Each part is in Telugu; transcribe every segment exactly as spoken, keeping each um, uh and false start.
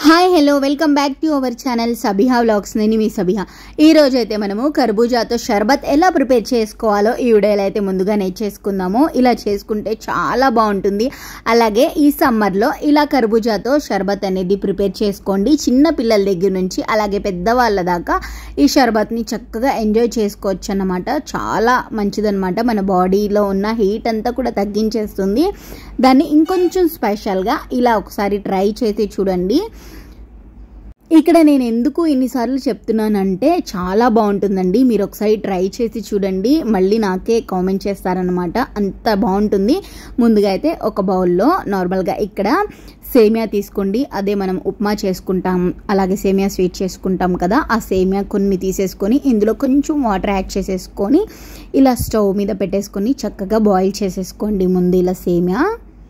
Hi hello welcome back to our channel Sabiha vlogs. నేను మీ సబిహా. ఈ రోజు అయితే మనము కర్బూజాతో షర్బత్ ఎలా ప్రిపేర్ చేసుకోవాలో ఈ వీడియోలో అయితే ముందుగా నేర్చేసుకుందాము. ఇలా చేసుకుంటే చాలా బాగుంటుంది. అలాగే ఈ సమ్మర్లో ఇలా కర్బూజాతో షర్బత్ అనేది ప్రిపేర్ చేసుకోండి. చిన్న పిల్లల దగ్గర నుంచి అలాగే పెద్దవాళ్ళ దాకా ఈ షర్బత్ని చక్కగా ఎంజాయ్ చేసుకోవచ్చు అన్నమాట. చాలా మంచిదన్నమాట. మన బాడీలో ఉన్న హీట్ అంతా కూడా తగ్గించేస్తుంది. దాన్ని ఇంకొంచెం స్పెషల్గా ఇలా ఒకసారి ట్రై చేసి చూడండి. ఇక్కడ నేను ఎందుకు ఇన్నిసార్లు చెప్తున్నానంటే చాలా బాగుంటుందండి. మీరు ఒకసారి ట్రై చేసి చూడండి, మళ్ళీ నాకే కామెంట్ చేస్తారనమాట. అంత బాగుంటుంది. ముందుగా అయితే ఒక బౌల్లో నార్మల్గా ఇక్కడ సేమియా తీసుకోండి. అదే మనం ఉప్మా చేసుకుంటాం, అలాగే సేమియా స్వీట్ చేసుకుంటాం కదా, ఆ సేమియా కొన్ని తీసేసుకొని ఇందులో కొంచెం వాటర్ యాడ్ చేసేసుకొని ఇలా స్టవ్ మీద పెట్టేసుకొని చక్కగా బాయిల్ చేసేసుకోండి. ముందు ఇలా సేమియా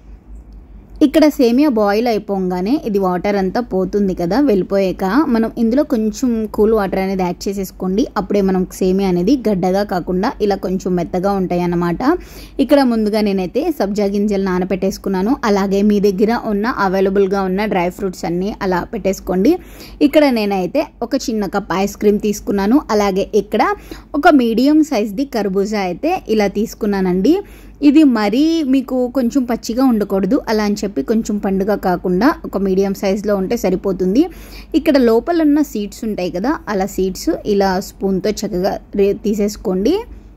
ఇక్కడ సేమియా బాయిల్ అయిపోగానే ఇది వాటర్ అంతా పోతుంది కదా, వెళ్ళిపోయాక మనం ఇందులో కొంచెం కూల్ వాటర్ అనేది యాడ్ చేసేసుకోండి. అప్పుడే మనం సేమియా అనేది గడ్డగా కాకుండా ఇలా కొంచెం మెత్తగా ఉంటాయి అన్నమాట. ఇక్కడ ముందుగా నేనైతే సబ్జా గింజలు నానబెట్టేసుకున్నాను. అలాగే మీ దగ్గర ఉన్న అవైలబుల్గా ఉన్న డ్రై ఫ్రూట్స్ అన్నీ అలా పెట్టేసుకోండి. ఇక్కడ నేనైతే ఒక చిన్న కప్ ఐస్ క్రీమ్ తీసుకున్నాను. అలాగే ఇక్కడ ఒక మీడియం సైజ్ది కర్బూజా అయితే ఇలా తీసుకున్నానండి. ఇది మరీ మీకు కొంచెం పచ్చిగా ఉండకూడదు, అలా అని చెప్పి కొంచెం పండుగ కాకుండా ఒక మీడియం సైజులో ఉంటే సరిపోతుంది. ఇక్కడ లోపల ఉన్న సీడ్స్ ఉంటాయి కదా, అలా సీడ్స్ ఇలా స్పూన్తో చక్కగా తీసేసుకోండి.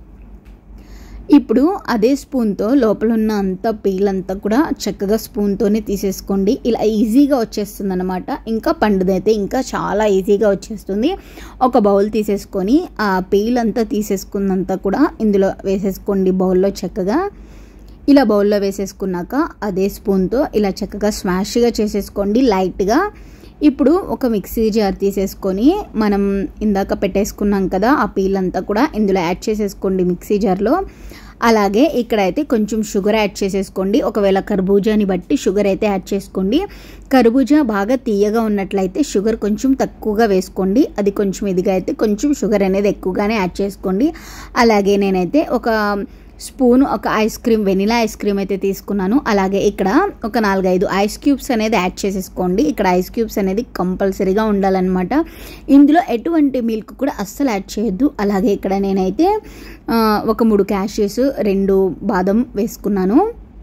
ఇప్పుడు అదే స్పూన్తో లోపల ఉన్న అంత పీల్ అంతా కూడా చక్కగా స్పూన్తోనే తీసేసుకోండి. ఇలా ఈజీగా వచ్చేస్తుంది అనమాట. ఇంకా పండుదైతే ఇంకా చాలా ఈజీగా వచ్చేస్తుంది. ఒక బౌల్ తీసేసుకొని ఆ పీల్ అంతా తీసేసుకున్నంత కూడా ఇందులో వేసేసుకోండి బౌల్లో. చక్కగా ఇలా బౌల్లో వేసేసుకున్నాక అదే స్పూన్తో ఇలా చక్కగా స్మాష్గా చేసేసుకోండి లైట్గా. ఇప్పుడు ఒక మిక్సీ జార్ తీసేసుకొని మనం ఇందాక పెట్టేసుకున్నాం కదా ఆ పీల్ అంతా కూడా ఇందులో యాడ్ చేసేసుకోండి మిక్సీ జార్లో. అలాగే ఇక్కడైతే కొంచెం షుగర్ యాడ్ చేసేసుకోండి. ఒకవేళ కర్బూజాని బట్టి షుగర్ అయితే యాడ్ చేసుకోండి. కర్బూజా బాగా తీయగా ఉన్నట్లయితే షుగర్ కొంచెం తక్కువగా వేసుకోండి. అది కొంచెం ఇదిగా అయితే కొంచెం షుగర్ అనేది ఎక్కువగానే యాడ్ చేసుకోండి. అలాగే నేనైతే ఒక స్పూన్ ఒక ice cream vanilla ice cream అయితే తీసుకున్నాను. అలాగే ఇక్కడ ఒక నాలుగైదు ఐస్ క్యూబ్స్ అనేది యాడ్ చేసేసుకోండి. ఇక్కడ ఐస్ క్యూబ్స్ అనేది కంపల్సరీగా ఉండాలన్నమాట. ఇందులో ఎటువంటి మిల్క్ కూడా అస్సలు యాడ్ చేయొద్దు. అలాగే ఇక్కడ నేనైతే ఒక మూడు క్యాష్యూస్, రెండు బాదం వేసుకున్నాను.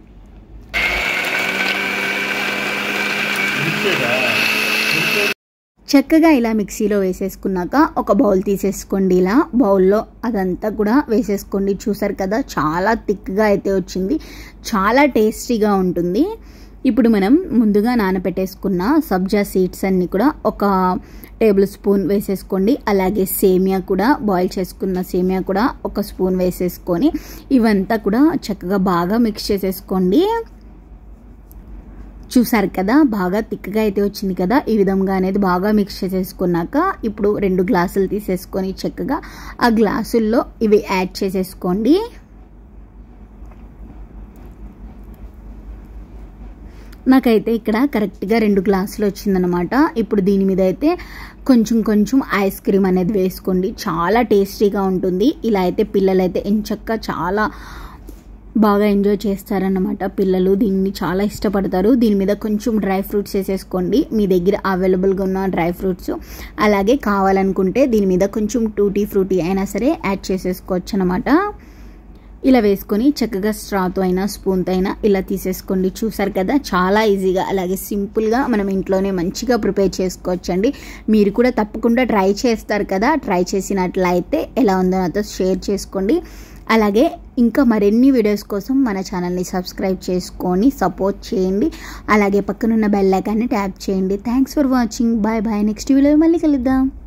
చక్కగా ఇలా మిక్సీలో వేసేసుకున్నాక ఒక బౌల్ తీసేసుకోండి. ఇలా బౌల్లో అదంతా కూడా వేసేసుకోండి. చూసారు కదా చాలా థిక్గా అయితే వచ్చింది, చాలా టేస్టీగా ఉంటుంది. ఇప్పుడు మనం ముందుగా నానబెట్టేసుకున్న సబ్జా సీడ్స్ అన్నీ కూడా ఒక టేబుల్ స్పూన్ వేసేసుకోండి. అలాగే సేమియా కూడా బాయిల్ చేసుకున్న సేమియా కూడా ఒక స్పూన్ వేసేసుకొని ఇవంతా కూడా చక్కగా బాగా మిక్స్ చేసేసుకోండి. చూసారు కదా బాగా థిక్గా అయితే వచ్చింది కదా. ఈ విధంగా అనేది బాగా మిక్స్ చేసేసుకున్నాక ఇప్పుడు రెండు గ్లాసులు తీసేసుకొని చక్కగా ఆ గ్లాసుల్లో ఇవి యాడ్ చేసేసుకోండి. నాకైతే ఇక్కడ కరెక్ట్గా రెండు గ్లాసులు వచ్చిందనమాట. ఇప్పుడు దీని మీద అయితే కొంచెం కొంచెం ఐస్ క్రీమ్ అనేది వేసుకోండి. చాలా టేస్టీగా ఉంటుంది. ఇలా అయితే పిల్లలు అయితే ఎంచక్కా చాలా బాగా ఎంజాయ్ చేస్తారన్నమాట. పిల్లలు దీన్ని చాలా ఇష్టపడతారు. దీని మీద కొంచెం డ్రై ఫ్రూట్స్ వేసేసుకోండి, మీ దగ్గర అవైలబుల్గా ఉన్న డ్రై ఫ్రూట్స్. అలాగే కావాలనుకుంటే దీని మీద కొంచెం టూటీ ఫ్రూటీ అయినా సరే యాడ్ చేసేసుకోవచ్చు అనమాట. ఇలా వేసుకొని చక్కగా స్ట్రాతో అయినా స్పూన్తో అయినా ఇలా తీసేసుకోండి. చూసారు కదా చాలా ఈజీగా అలాగే సింపుల్గా మనం ఇంట్లోనే మంచిగా ప్రిపేర్ చేసుకోవచ్చండి. మీరు కూడా తప్పకుండా ట్రై చేస్తారు కదా. ట్రై చేసినట్లయితే ఎలా ఉందో నాతో షేర్ చేసుకోండి. అలాగే ఇంకా మరిన్ని వీడియోస్ కోసం మన ఛానల్ని సబ్స్క్రైబ్ చేసుకొని సపోర్ట్ చేయండి. అలాగే పక్కనున్న బెల్ ఐకాన్ని ట్యాప్ చేయండి. Thanks for watching. Bye bye. Next video మళ్ళీ కలుద్దాం.